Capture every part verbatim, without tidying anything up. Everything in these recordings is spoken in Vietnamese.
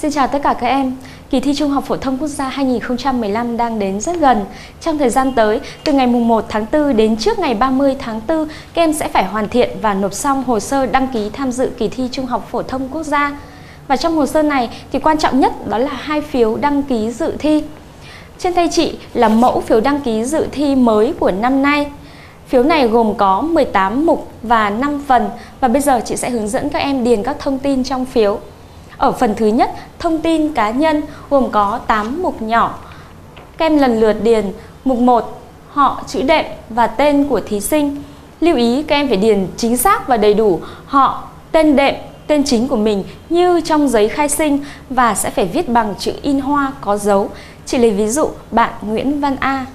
Xin chào tất cả các em. Kỳ thi Trung học phổ thông quốc gia hai nghìn không trăm mười lăm đang đến rất gần. Trong thời gian tới, từ ngày mùng một tháng tư đến trước ngày ba mươi tháng tư, các em sẽ phải hoàn thiện và nộp xong hồ sơ đăng ký tham dự kỳ thi Trung học phổ thông quốc gia. Và trong hồ sơ này thì quan trọng nhất đó là hai phiếu đăng ký dự thi. Trên tay chị là mẫu phiếu đăng ký dự thi mới của năm nay. Phiếu này gồm có mười tám mục và năm phần, và bây giờ chị sẽ hướng dẫn các em điền các thông tin trong phiếu. Ở phần thứ nhất, thông tin cá nhân gồm có tám mục nhỏ. Các em lần lượt điền mục một, họ, chữ đệm và tên của thí sinh. Lưu ý các em phải điền chính xác và đầy đủ họ, tên đệm, tên chính của mình như trong giấy khai sinh và sẽ phải viết bằng chữ in hoa có dấu. Chị lấy ví dụ bạn Nguyễn Văn A.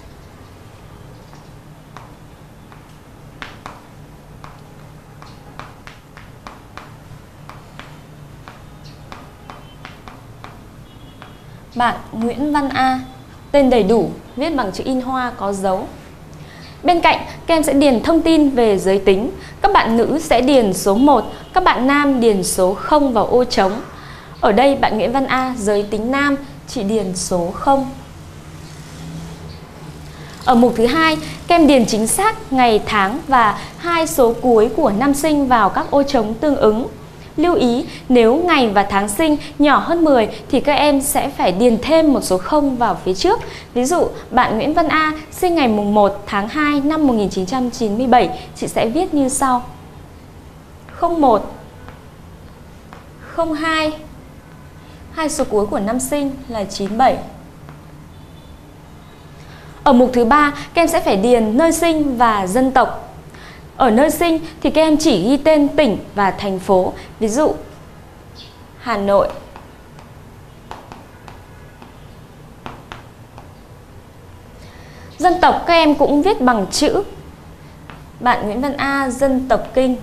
Bạn Nguyễn Văn A, tên đầy đủ, viết bằng chữ in hoa có dấu. Bên cạnh, các em sẽ điền thông tin về giới tính. Các bạn nữ sẽ điền số một, các bạn nam điền số không vào ô trống. Ở đây bạn Nguyễn Văn A giới tính nam, chị điền số không. Ở mục thứ hai, các em điền chính xác ngày, tháng và hai số cuối của năm sinh vào các ô trống tương ứng. Lưu ý, nếu ngày và tháng sinh nhỏ hơn mười thì các em sẽ phải điền thêm một số không vào phía trước. Ví dụ, bạn Nguyễn Văn A sinh ngày mùng một tháng hai năm một nghìn chín trăm chín mươi bảy, chị sẽ viết như sau: không một, không hai, hai số cuối của năm sinh là chín bảy. Ở mục thứ ba, các em sẽ phải điền nơi sinh và dân tộc. Ở nơi sinh thì các em chỉ ghi tên tỉnh và thành phố. Ví dụ, Hà Nội. Dân tộc các em cũng viết bằng chữ. Bạn Nguyễn Văn A, dân tộc Kinh.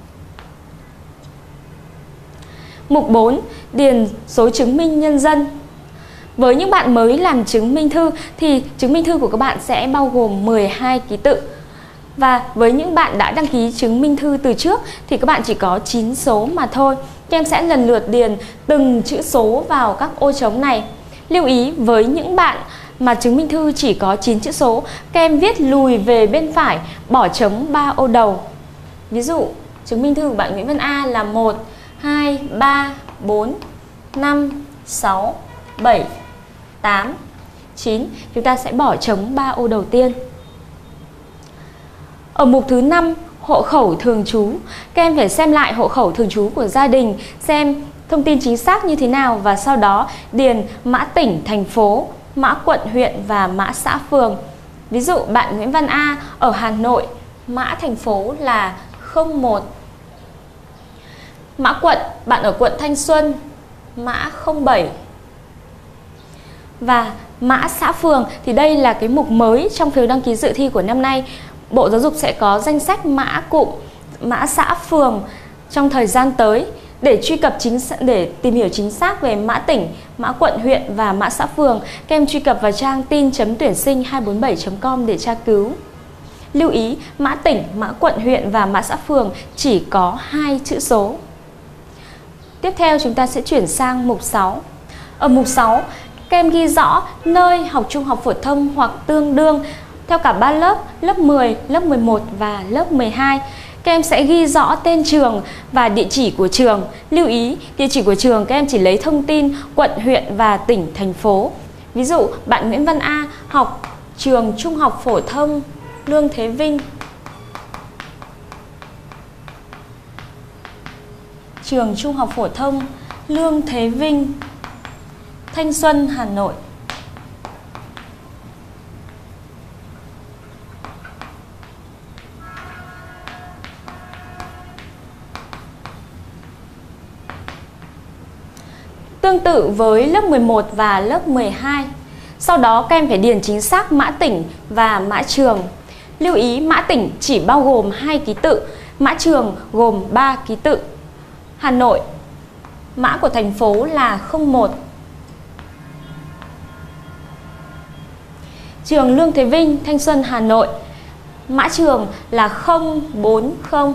Mục bốn, điền số chứng minh nhân dân. Với những bạn mới làm chứng minh thư thì chứng minh thư của các bạn sẽ bao gồm mười hai ký tự. Và với những bạn đã đăng ký chứng minh thư từ trước thì các bạn chỉ có chín số mà thôi. Các em sẽ lần lượt điền từng chữ số vào các ô trống này. Lưu ý, với những bạn mà chứng minh thư chỉ có chín chữ số, các em viết lùi về bên phải, bỏ trống ba ô đầu. Ví dụ, chứng minh thư của bạn Nguyễn Văn A là một, hai, ba, bốn, năm, sáu, bảy, tám, chín. Chúng ta sẽ bỏ trống ba ô đầu tiên. Ở mục thứ năm, hộ khẩu thường trú. Các em phải xem lại hộ khẩu thường trú của gia đình, xem thông tin chính xác như thế nào và sau đó điền mã tỉnh, thành phố, mã quận, huyện và mã xã, phường. Ví dụ bạn Nguyễn Văn A ở Hà Nội, mã thành phố là không một. Mã quận, bạn ở quận Thanh Xuân, mã không bảy. Và mã xã, phường thì đây là cái mục mới trong phiếu đăng ký dự thi của năm nay. Bộ Giáo dục sẽ có danh sách mã cụm, mã xã, phường trong thời gian tới. Để truy cập chính để tìm hiểu chính xác về mã tỉnh, mã quận, huyện và mã xã, phường, các em truy cập vào trang tin chấm tuyển sinh hai bốn bảy chấm com để tra cứu. Lưu ý, mã tỉnh, mã quận, huyện và mã xã, phường chỉ có hai chữ số. Tiếp theo chúng ta sẽ chuyển sang mục sáu. Ở mục sáu, các em ghi rõ nơi học trung học phổ thông hoặc tương đương theo cả ba lớp, lớp mười, lớp mười một và lớp mười hai. Các em sẽ ghi rõ tên trường và địa chỉ của trường. Lưu ý, địa chỉ của trường các em chỉ lấy thông tin quận, huyện và tỉnh, thành phố. Ví dụ, bạn Nguyễn Văn A học trường Trung học phổ thông Lương Thế Vinh. Trường Trung học phổ thông Lương Thế Vinh, Thanh Xuân, Hà Nội. Tương tự với lớp mười một và lớp mười hai. Sau đó các em phải điền chính xác mã tỉnh và mã trường. Lưu ý, mã tỉnh chỉ bao gồm hai ký tự, mã trường gồm ba ký tự. Hà Nội, mã của thành phố là không một. Trường Lương Thế Vinh, Thanh Xuân, Hà Nội, mã trường là không bốn không.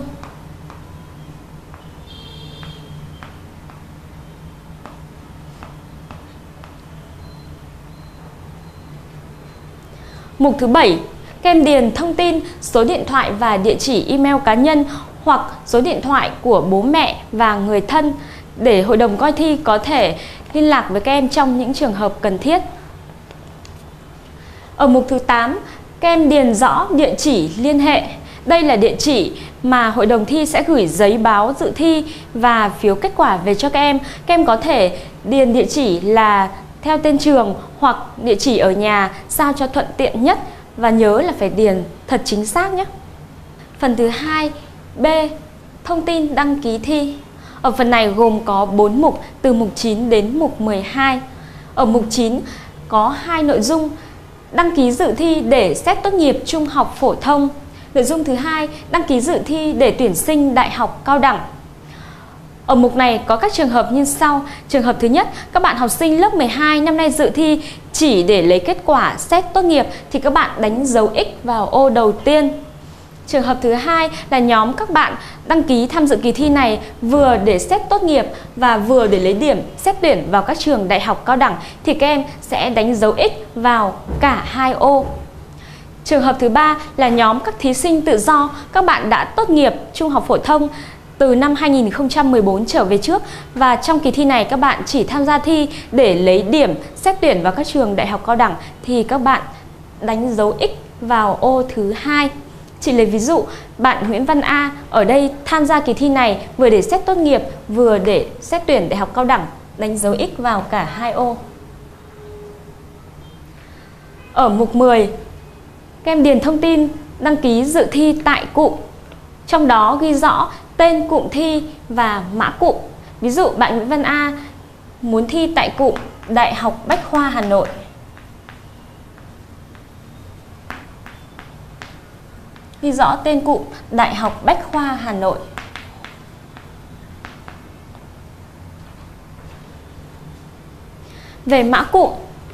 Mục thứ bảy, các em điền thông tin số điện thoại và địa chỉ email cá nhân hoặc số điện thoại của bố mẹ và người thân để hội đồng coi thi có thể liên lạc với các em trong những trường hợp cần thiết. Ở mục thứ tám, các em điền rõ địa chỉ liên hệ. Đây là địa chỉ mà hội đồng thi sẽ gửi giấy báo dự thi và phiếu kết quả về cho các em. Các em có thể điền địa chỉ là theo tên trường hoặc địa chỉ ở nhà sao cho thuận tiện nhất, và nhớ là phải điền thật chính xác nhé. Phần thứ hai, B. Thông tin đăng ký thi. Ở phần này gồm có bốn mục từ mục chín đến mục mười hai. Ở mục chín có hai nội dung: đăng ký dự thi để xét tốt nghiệp trung học phổ thông. Nội dung thứ hai, đăng ký dự thi để tuyển sinh đại học cao đẳng. Ở mục này có các trường hợp như sau. Trường hợp thứ nhất, các bạn học sinh lớp mười hai năm nay dự thi chỉ để lấy kết quả xét tốt nghiệp thì các bạn đánh dấu X vào ô đầu tiên. Trường hợp thứ hai là nhóm các bạn đăng ký tham dự kỳ thi này vừa để xét tốt nghiệp và vừa để lấy điểm xét tuyển vào các trường đại học cao đẳng thì các em sẽ đánh dấu X vào cả hai ô. Trường hợp thứ ba là nhóm các thí sinh tự do, các bạn đã tốt nghiệp trung học phổ thông từ năm hai nghìn không trăm mười bốn trở về trước và trong kỳ thi này các bạn chỉ tham gia thi để lấy điểm xét tuyển vào các trường đại học cao đẳng thì các bạn đánh dấu X vào ô thứ hai. Chị lấy ví dụ, bạn Nguyễn Văn A ở đây tham gia kỳ thi này vừa để xét tốt nghiệp vừa để xét tuyển đại học cao đẳng, đánh dấu X vào cả hai ô. Ở mục mười, các em điền thông tin đăng ký dự thi tại cụm. Trong đó ghi rõ tên cụm thi và mã cụm. Ví dụ bạn Nguyễn Văn A muốn thi tại cụm Đại học Bách khoa Hà Nội. Ghi rõ tên cụm Đại học Bách khoa Hà Nội. Về mã cụm,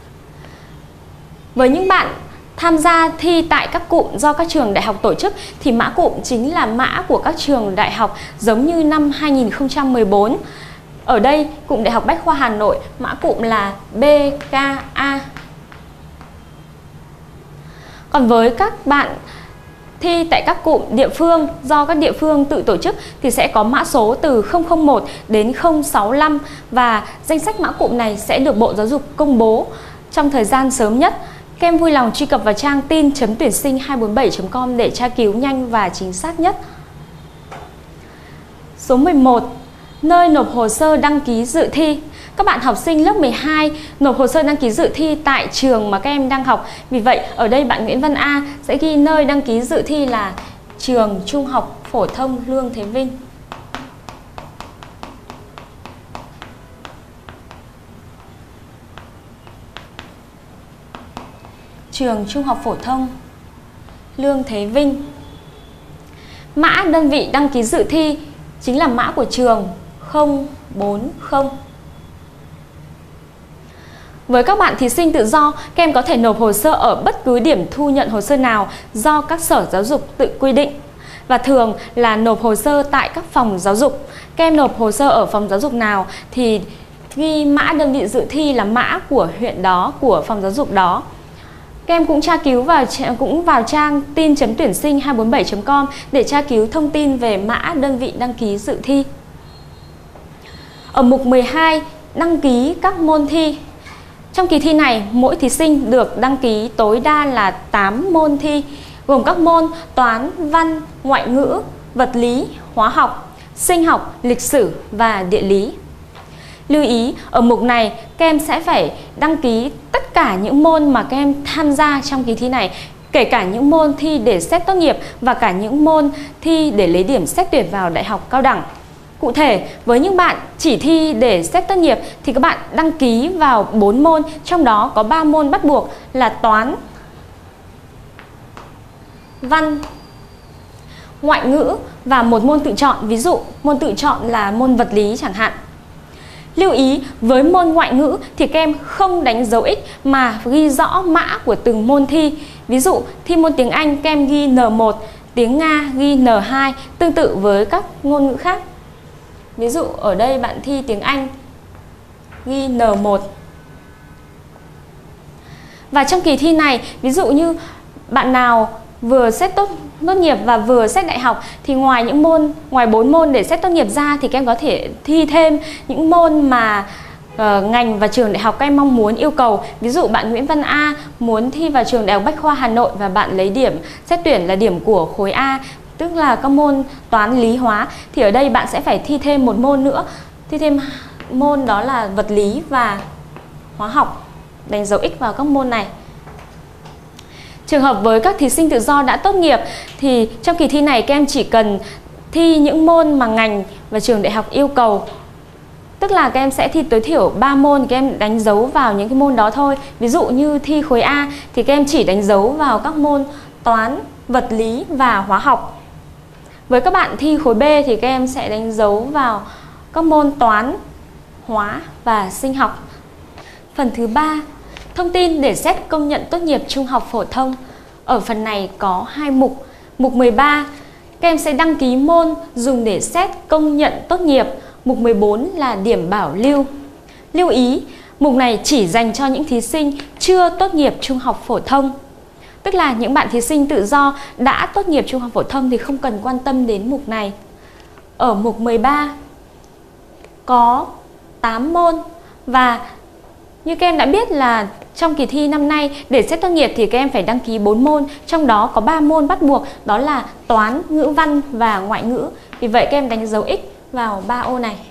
với những bạn tham gia thi tại các cụm do các trường đại học tổ chức thì mã cụm chính là mã của các trường đại học giống như năm hai nghìn không trăm mười bốn. Ở đây cụm Đại học Bách khoa Hà Nội mã cụm là B K A. Còn với các bạn thi tại các cụm địa phương do các địa phương tự tổ chức thì sẽ có mã số từ không không một đến không sáu lăm và danh sách mã cụm này sẽ được Bộ Giáo dục công bố trong thời gian sớm nhất. Các em vui lòng truy cập vào trang tin chấm tuyển sinh hai bốn bảy chấm com để tra cứu nhanh và chính xác nhất. Số mười một. Nơi nộp hồ sơ đăng ký dự thi. Các bạn học sinh lớp mười hai nộp hồ sơ đăng ký dự thi tại trường mà các em đang học. Vì vậy, ở đây bạn Nguyễn Văn A sẽ ghi nơi đăng ký dự thi là trường Trung học phổ thông Lương Thế Vinh. Trường Trung học phổ thông Lương Thế Vinh. Mã đơn vị đăng ký dự thi chính là mã của trường không bốn không. Với các bạn thí sinh tự do, các em có thể nộp hồ sơ ở bất cứ điểm thu nhận hồ sơ nào do các sở giáo dục tự quy định. Và thường là nộp hồ sơ tại các phòng giáo dục. Các em nộp hồ sơ ở phòng giáo dục nào thì ghi mã đơn vị dự thi là mã của huyện đó, của phòng giáo dục đó. Các em cũng tra cứu vào cũng vào trang tin chấm tuyển sinh hai bốn bảy chấm com để tra cứu thông tin về mã đơn vị đăng ký dự thi. Ở mục mười hai, đăng ký các môn thi. Trong kỳ thi này, mỗi thí sinh được đăng ký tối đa là tám môn thi, gồm các môn toán, văn, ngoại ngữ, vật lý, hóa học, sinh học, lịch sử và địa lý. Lưu ý, ở mục này, các em sẽ phải đăng ký tất cả những môn mà các em tham gia trong kỳ thi này, kể cả những môn thi để xét tốt nghiệp và cả những môn thi để lấy điểm xét tuyển vào đại học cao đẳng. Cụ thể, với những bạn chỉ thi để xét tốt nghiệp thì các bạn đăng ký vào bốn môn, trong đó có ba môn bắt buộc là toán, văn, ngoại ngữ và một môn tự chọn, ví dụ môn tự chọn là môn vật lý chẳng hạn. Lưu ý, với môn ngoại ngữ thì các em không đánh dấu X mà ghi rõ mã của từng môn thi. Ví dụ, thi môn tiếng Anh các em ghi N một, tiếng Nga ghi N hai, tương tự với các ngôn ngữ khác. Ví dụ, ở đây bạn thi tiếng Anh ghi N một. Và trong kỳ thi này, ví dụ như bạn nào vừa xét tốt tốt nghiệp và vừa xét đại học thì ngoài những môn, ngoài bốn môn để xét tốt nghiệp ra thì các em có thể thi thêm những môn mà uh, ngành và trường đại học các em mong muốn yêu cầu. Ví dụ bạn Nguyễn Văn A muốn thi vào trường Đại học Bách khoa Hà Nội và bạn lấy điểm xét tuyển là điểm của khối A, tức là các môn toán, lý, hóa, thì ở đây bạn sẽ phải thi thêm một môn nữa, thi thêm môn đó là vật lý và hóa học, đánh dấu X vào các môn này. Trường hợp với các thí sinh tự do đã tốt nghiệp thì trong kỳ thi này các em chỉ cần thi những môn mà ngành và trường đại học yêu cầu. Tức là các em sẽ thi tối thiểu ba môn, các em đánh dấu vào những cái môn đó thôi. Ví dụ như thi khối A thì các em chỉ đánh dấu vào các môn toán, vật lý và hóa học. Với các bạn thi khối B thì các em sẽ đánh dấu vào các môn toán, hóa và sinh học. Phần thứ ba, thông tin để xét công nhận tốt nghiệp trung học phổ thông. Ở phần này có hai mục. Mục mười ba, các em sẽ đăng ký môn dùng để xét công nhận tốt nghiệp. Mục mười bốn là điểm bảo lưu. Lưu ý, mục này chỉ dành cho những thí sinh chưa tốt nghiệp trung học phổ thông. Tức là những bạn thí sinh tự do đã tốt nghiệp trung học phổ thông thì không cần quan tâm đến mục này. Ở mục mười ba có tám môn và như các em đã biết là trong kỳ thi năm nay để xét tốt nghiệp thì các em phải đăng ký bốn môn, trong đó có ba môn bắt buộc, đó là toán, ngữ văn và ngoại ngữ. Vì vậy các em đánh dấu X vào ba ô này.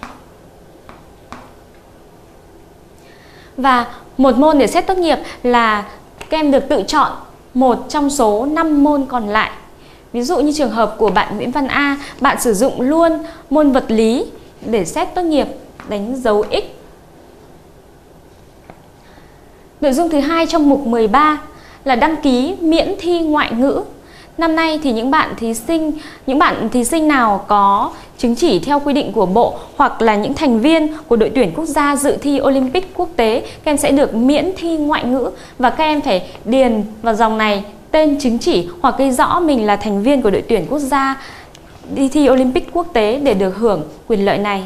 Và một môn để xét tốt nghiệp là các em được tự chọn một trong số năm môn còn lại. Ví dụ như trường hợp của bạn Nguyễn Văn A, bạn sử dụng luôn môn vật lý để xét tốt nghiệp, đánh dấu X. Nội dung thứ hai trong mục mười ba là đăng ký miễn thi ngoại ngữ. Năm nay thì những bạn thí sinh, những bạn thí sinh nào có chứng chỉ theo quy định của Bộ hoặc là những thành viên của đội tuyển quốc gia dự thi Olympic quốc tế, các em sẽ được miễn thi ngoại ngữ và các em phải điền vào dòng này tên chứng chỉ hoặc ghi rõ mình là thành viên của đội tuyển quốc gia đi thi Olympic quốc tế để được hưởng quyền lợi này.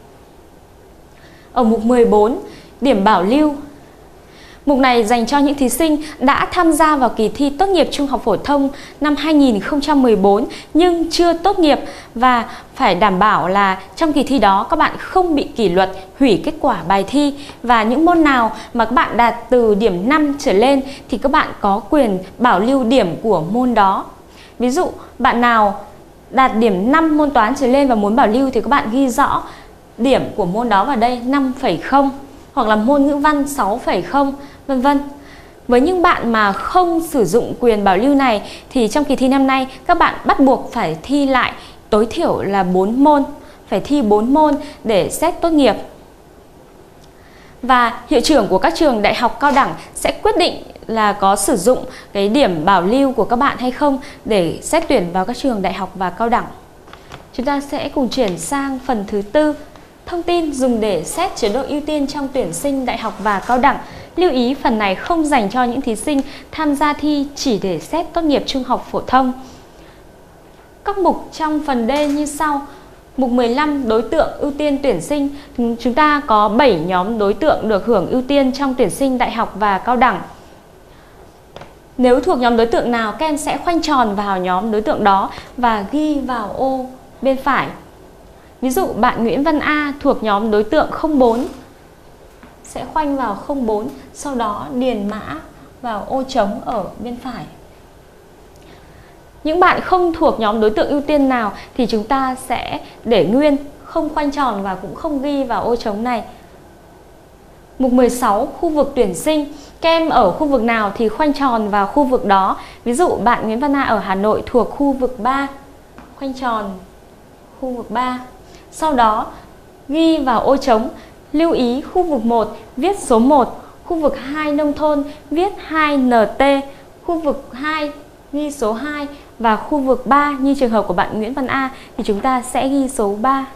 Ở mục mười bốn, điểm bảo lưu. Mục này dành cho những thí sinh đã tham gia vào kỳ thi tốt nghiệp trung học phổ thông năm hai nghìn không trăm mười bốn nhưng chưa tốt nghiệp và phải đảm bảo là trong kỳ thi đó các bạn không bị kỷ luật, hủy kết quả bài thi, và những môn nào mà các bạn đạt từ điểm năm trở lên thì các bạn có quyền bảo lưu điểm của môn đó. Ví dụ bạn nào đạt điểm năm môn toán trở lên và muốn bảo lưu thì các bạn ghi rõ điểm của môn đó vào đây năm phẩy không, hoặc là môn ngữ văn sáu phẩy không, vân vân. Với những bạn mà không sử dụng quyền bảo lưu này thì trong kỳ thi năm nay các bạn bắt buộc phải thi lại tối thiểu là bốn môn, phải thi bốn môn để xét tốt nghiệp. Và hiệu trưởng của các trường đại học cao đẳng sẽ quyết định là có sử dụng cái điểm bảo lưu của các bạn hay không để xét tuyển vào các trường đại học và cao đẳng. Chúng ta sẽ cùng chuyển sang phần thứ tư, thông tin dùng để xét chế độ ưu tiên trong tuyển sinh đại học và cao đẳng. Lưu ý phần này không dành cho những thí sinh tham gia thi chỉ để xét tốt nghiệp trung học phổ thông. Các mục trong phần D như sau. Mục mười lăm, đối tượng ưu tiên tuyển sinh. Chúng ta có bảy nhóm đối tượng được hưởng ưu tiên trong tuyển sinh đại học và cao đẳng. Nếu thuộc nhóm đối tượng nào, các em sẽ khoanh tròn vào nhóm đối tượng đó và ghi vào ô bên phải. Ví dụ bạn Nguyễn Văn A thuộc nhóm đối tượng không bốn, sẽ khoanh vào không bốn, sau đó điền mã vào ô trống ở bên phải. Những bạn không thuộc nhóm đối tượng ưu tiên nào thì chúng ta sẽ để nguyên, không khoanh tròn và cũng không ghi vào ô trống này. Mục mười sáu, khu vực tuyển sinh. Các em ở khu vực nào thì khoanh tròn vào khu vực đó. Ví dụ bạn Nguyễn Văn A ở Hà Nội thuộc khu vực ba, khoanh tròn khu vực ba. Sau đó ghi vào ô trống. Lưu ý khu vực một viết số một, khu vực hai nông thôn viết hai N T, khu vực hai ghi số hai và khu vực ba như trường hợp của bạn Nguyễn Văn A thì chúng ta sẽ ghi số ba.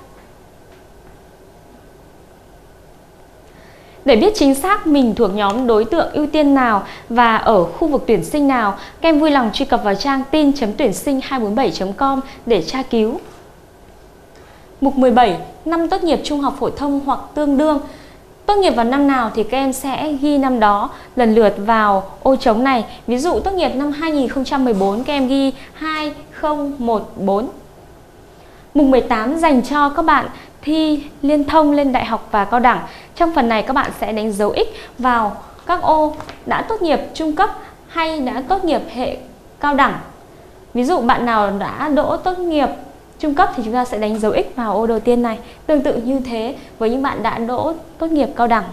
Để biết chính xác mình thuộc nhóm đối tượng ưu tiên nào và ở khu vực tuyển sinh nào, các em vui lòng truy cập vào trang tin chấm tuyển sinh hai bốn bảy chấm com để tra cứu. Mục mười bảy, năm tốt nghiệp trung học phổ thông hoặc tương đương. Tốt nghiệp vào năm nào thì các em sẽ ghi năm đó lần lượt vào ô trống này. Ví dụ tốt nghiệp năm hai nghìn không trăm mười bốn các em ghi hai không một bốn. Mục mười tám dành cho các bạn thi liên thông lên đại học và cao đẳng. Trong phần này các bạn sẽ đánh dấu X vào các ô đã tốt nghiệp trung cấp hay đã tốt nghiệp hệ cao đẳng. Ví dụ bạn nào đã đỗ tốt nghiệp trung cấp thì chúng ta sẽ đánh dấu X vào ô đầu tiên này. Tương tự như thế với những bạn đã đỗ tốt nghiệp cao đẳng.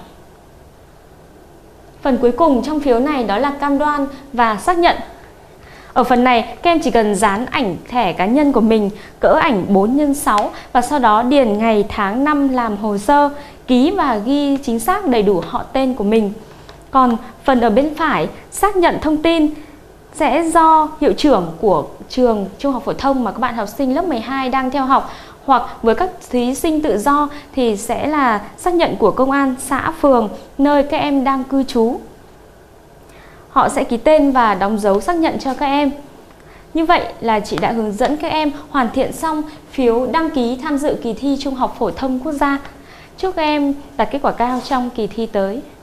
Phần cuối cùng trong phiếu này đó là cam đoan và xác nhận. Ở phần này các em chỉ cần dán ảnh thẻ cá nhân của mình cỡ ảnh bốn nhân sáu và sau đó điền ngày tháng năm làm hồ sơ, ký và ghi chính xác đầy đủ họ tên của mình. Còn phần ở bên phải xác nhận thông tin sẽ do hiệu trưởng của trường trung học phổ thông mà các bạn học sinh lớp mười hai đang theo học, hoặc với các thí sinh tự do thì sẽ là xác nhận của công an xã phường nơi các em đang cư trú. Họ sẽ ký tên và đóng dấu xác nhận cho các em. Như vậy là chị đã hướng dẫn các em hoàn thiện xong phiếu đăng ký tham dự kỳ thi Trung học phổ thông quốc gia. Chúc các em đạt kết quả cao trong kỳ thi tới.